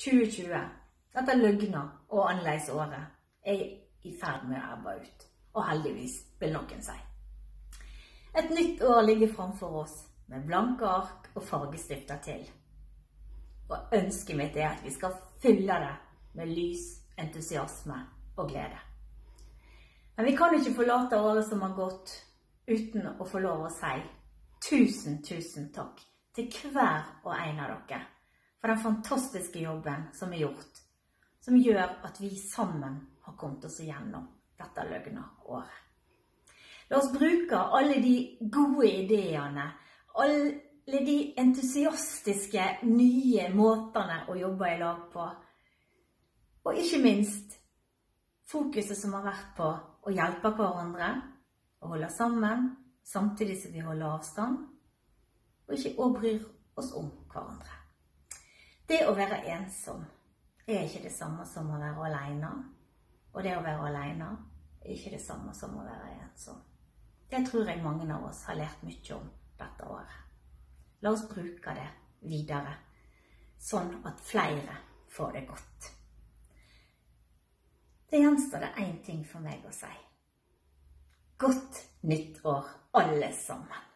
2020, dette løgner og annerledesåret, er i ferd med å ebbe ut. Og heldigvis, vil noen si. Et nytt år ligger framfor oss, med blanke ark og fargestifter til. Og ønsket mitt er at vi skal fylle det med lys, entusiasme og glede. Men vi kan ikke forlate året som har gått, uten å få lov å si tusen takk til hver og en av dere for den fantastiske jobben som er gjort, som gjør at vi sammen har kommet oss igjennom dette løgneåret. La oss bruke alle de gode ideene, alle de entusiastiske nye måtene å jobbe i lag på, og ikke minst fokuset som har vært på å hjelpe hverandre, å holde sammen, samtidig som vi holder avstand, og ikke bryr oss om hverandre. Det å være ensom er ikke det samme som å være alene, og det å være alene er ikke det samme som å være ensom. Det tror jeg mange av oss har lært mye om dette året. La oss bruke det videre, sånn at flere får det godt. Det gjenstår det en ting for meg å si. Godt nytt år, alle sammen!